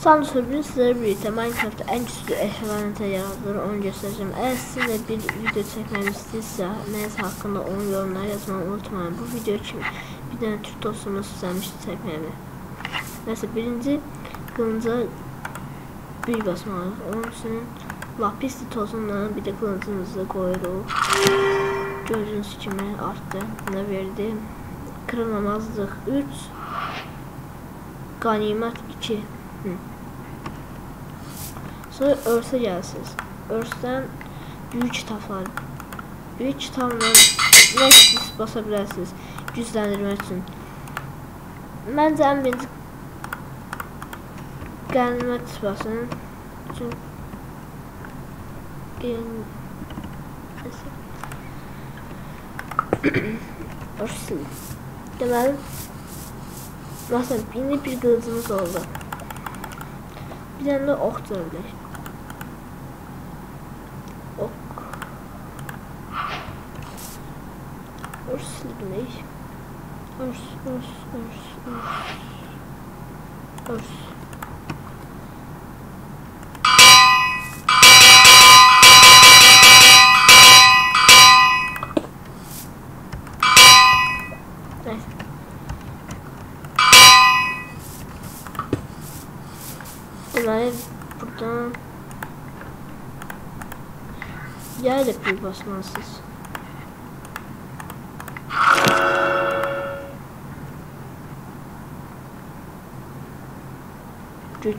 Salam söhbün sizlərə birlikdə Minecraft'da ən güclü eşyaların necə yaradılır onu göstərəcəm. Əgər siz də bir video çəkməyimi istəyirsə, nəyisə haqqında onun yorumlara yazmayı unutmayın. Bu video kimi bir dənə Türk dostumuz istəmişdi çəkməyimi. Nəsə birinci qılınca bir basmalıyıq. Onun üçün lapisli tozunla bir də qılıncımızı qoyuruq. Gördüyünüz kimi artdı. Buna verdi. Kırılmamazlıq 3. Qanimət 2. Sonra örsə gəlsiniz. Örsdən büyük kitablar. Büyük kitabla nə siz basa bilərsiniz gücləndirmək üçün. Məncə ən birinci qənimət basın. Örsün. Deməli, məsələn, indi bir qılıcımız oldu. Bir tane de ok çözülür. Ok. Örs silgimək. Örs. Neyse. Deməli, buradan yer də bir basmalısınız. Güc.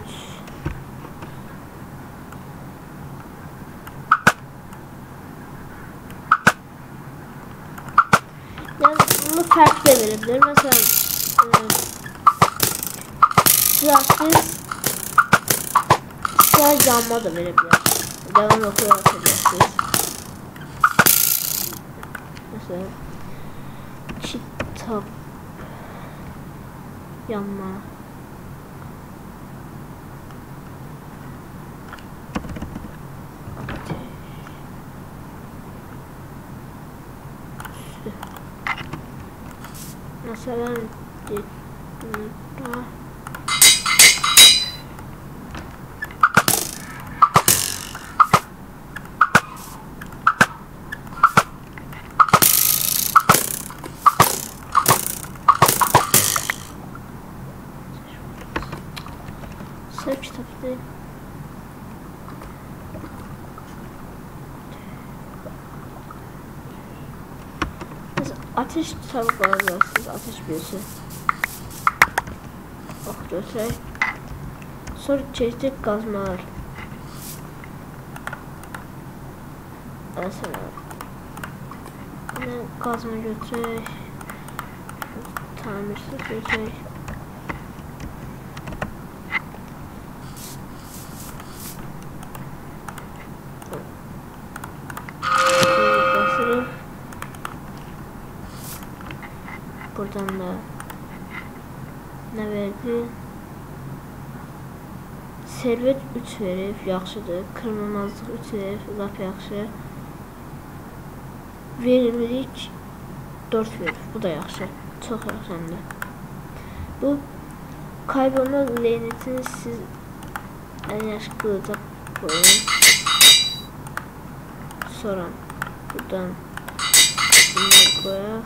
Yəni, bunu fərq də verə bilər. Məsələn, silahsız yanma da verebilir. Devam okuyabilirsiniz. Mesela kitap yanma. Mesela sırf kitap değil. Ateş kitabı koyabilirsiniz. Ateş birisi. Ok götürək. Sonra çeşitli qazmalar. Mesela qazma götürək. Tamirsiz götürək. Buradan da nə verdi? Servet 3 verib, yaxşıdır. Kırmamazlıq 3 verib, lap yaxşı. Verimlilik 4 verib, bu da yaxşı. Çox yaxşı həm də. Bu kaybolma lenetini siz ən yaxşı qılıca qoyun. Sonra buradan bunları qoyaq.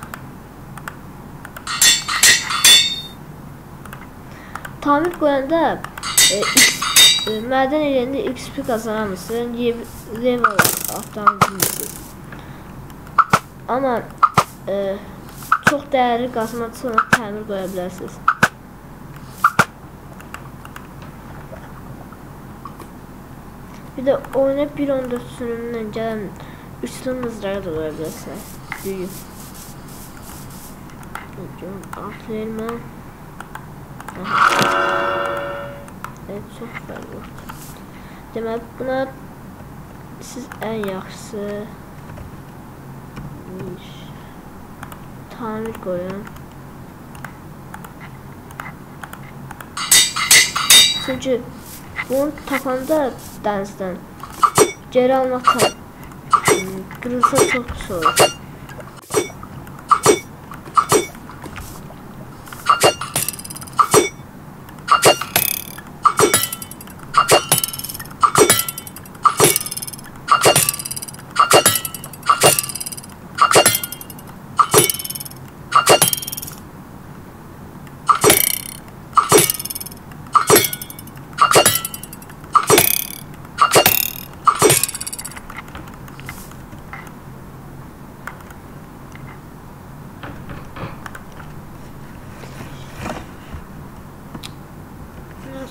Tamir qoyanda mədən eləyəndə XP qazanamısın, level atlanmışsınız. Amma çox dəyərli qazmaq üçün təmir qoya bilərsiniz. Bir də oyuna 1.14 sürümündən gələn üçlü mızrağı da qoya bilərsiniz. Büyük. Atlayırma. Evet, çox fərq var. Deməli, buna siz ən yaxşısı tamir qoyun. Çünki bunu tapanda dənizdən geri almaq qırılsa çox pis olur.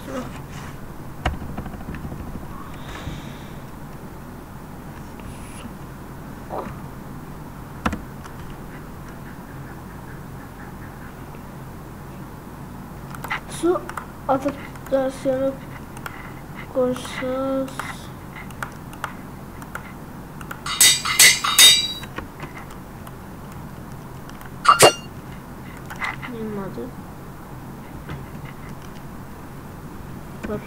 Su adaptasyonu koysaz olmadı. Var.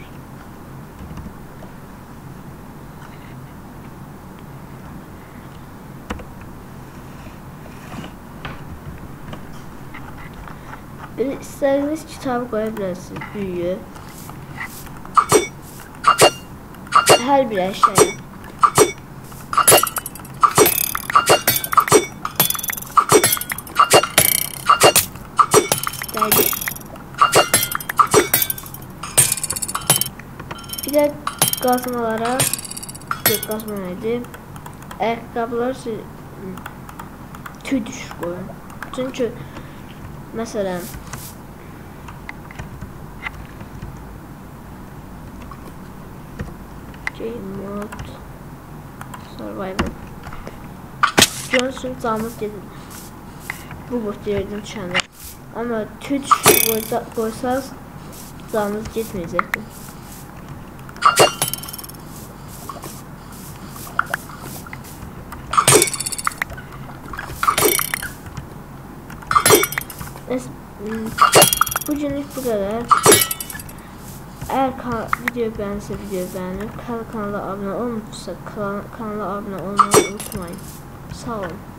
İstediğiniz kitabı koyabilirsiniz. Büyüğü. Her bir eşyaya. Bir de kazmalara kazma neydi? Ayakkabılar tüy düşür koyun. Çünkü mesela Game mode survival Johnson zamız gedin. Bu bot yerden düşəndə. Ama tüy düşür koysaz zamız getməyəcəkdir. Bugünlük bu kadar. Eğer video beğenirse videoyu beğenip kanala abone olmuşsa kanala abone olmayı unutmayın. Sağ olun.